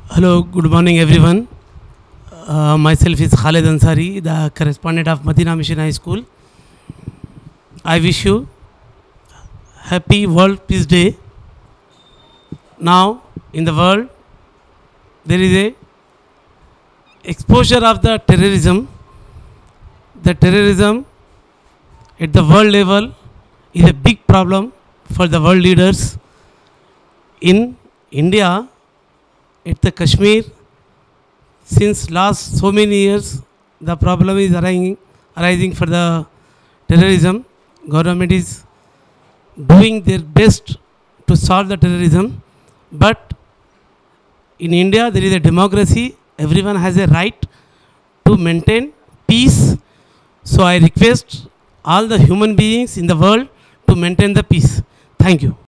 Hello, good morning everyone. Myself is Khalid Ansari, the correspondent of Madina Mission High School. I wish you happy World Peace Day. Now, in the world, there is a exposure of the terrorism. The terrorism at the world level is a big problem for the world leaders. In India, at the Kashmir, since last so many years, the problem is arising for the terrorism. Government is doing their best to solve the terrorism, but in India there is a democracy. Everyone has a right to maintain peace. So I request all the human beings in the world to maintain the peace. Thank you.